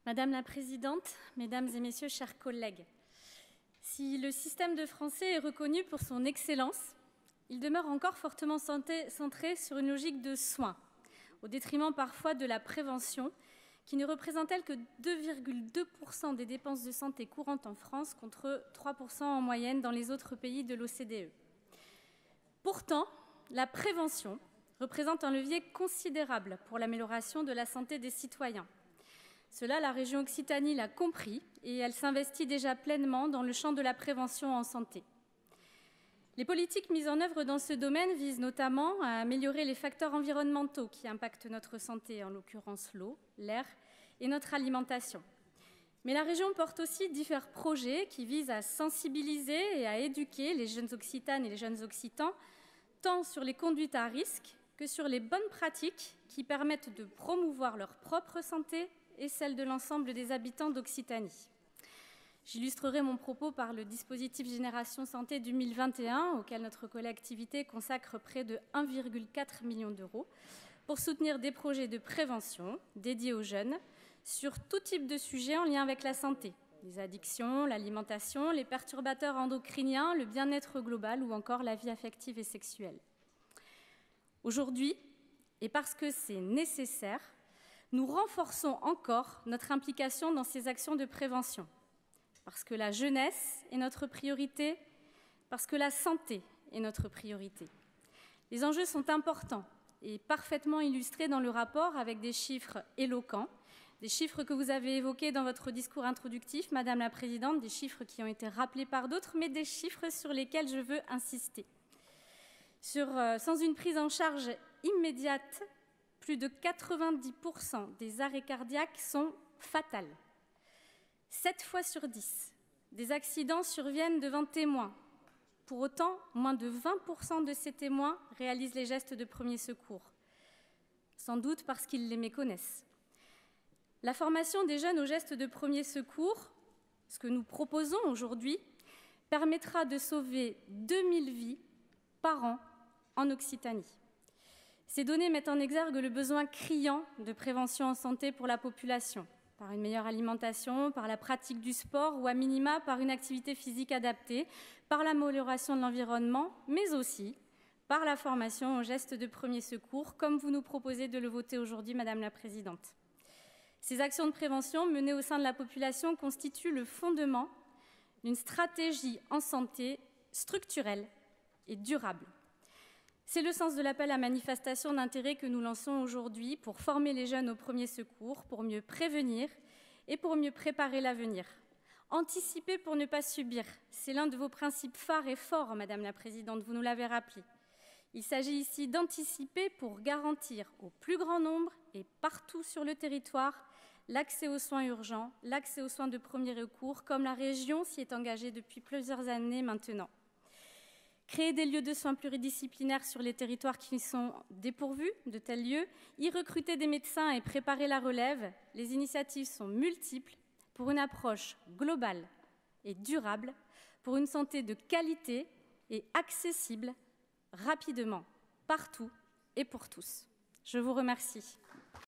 Madame la Présidente, Mesdames et Messieurs, chers collègues, si le système de français est reconnu pour son excellence, il demeure encore fortement centré sur une logique de soins, au détriment parfois de la prévention, qui ne représente elle que 2,2% des dépenses de santé courantes en France, contre 3% en moyenne dans les autres pays de l'OCDE. Pourtant, la prévention représente un levier considérable pour l'amélioration de la santé des citoyens. Cela, la région Occitanie l'a compris et elle s'investit déjà pleinement dans le champ de la prévention en santé. Les politiques mises en œuvre dans ce domaine visent notamment à améliorer les facteurs environnementaux qui impactent notre santé, en l'occurrence l'eau, l'air et notre alimentation. Mais la région porte aussi divers projets qui visent à sensibiliser et à éduquer les jeunes Occitanes et les jeunes Occitans, tant sur les conduites à risque que sur les bonnes pratiques qui permettent de promouvoir leur propre santé et celle de l'ensemble des habitants d'Occitanie. J'illustrerai mon propos par le dispositif Génération Santé 2021, auquel notre collectivité consacre près de 1,4 million d'euros pour soutenir des projets de prévention dédiés aux jeunes sur tout type de sujets en lien avec la santé, les addictions, l'alimentation, les perturbateurs endocriniens, le bien-être global ou encore la vie affective et sexuelle. Aujourd'hui, et parce que c'est nécessaire, nous renforçons encore notre implication dans ces actions de prévention. Parce que la jeunesse est notre priorité, parce que la santé est notre priorité. Les enjeux sont importants et parfaitement illustrés dans le rapport avec des chiffres éloquents, des chiffres que vous avez évoqués dans votre discours introductif, Madame la Présidente, des chiffres qui ont été rappelés par d'autres, mais des chiffres sur lesquels je veux insister. Sans une prise en charge immédiate, plus de 90% des arrêts cardiaques sont fatals. 7 fois sur 10, des accidents surviennent devant témoins. Pour autant, moins de 20% de ces témoins réalisent les gestes de premier secours, sans doute parce qu'ils les méconnaissent. La formation des jeunes aux gestes de premier secours, ce que nous proposons aujourd'hui, permettra de sauver 2000 vies par an en Occitanie. Ces données mettent en exergue le besoin criant de prévention en santé pour la population, par une meilleure alimentation, par la pratique du sport ou à minima par une activité physique adaptée, par l'amélioration de l'environnement, mais aussi par la formation aux gestes de premier secours, comme vous nous proposez de le voter aujourd'hui, Madame la Présidente. Ces actions de prévention menées au sein de la population constituent le fondement d'une stratégie en santé structurelle et durable. C'est le sens de l'appel à manifestation d'intérêt que nous lançons aujourd'hui pour former les jeunes au premier secours, pour mieux prévenir et pour mieux préparer l'avenir. Anticiper pour ne pas subir, c'est l'un de vos principes phares et forts, Madame la Présidente, vous nous l'avez rappelé. Il s'agit ici d'anticiper pour garantir au plus grand nombre et partout sur le territoire l'accès aux soins urgents, l'accès aux soins de premier recours, comme la région s'y est engagée depuis plusieurs années maintenant. Créer des lieux de soins pluridisciplinaires sur les territoires qui sont dépourvus de tels lieux, y recruter des médecins et préparer la relève, les initiatives sont multiples pour une approche globale et durable, pour une santé de qualité et accessible rapidement, partout et pour tous. Je vous remercie.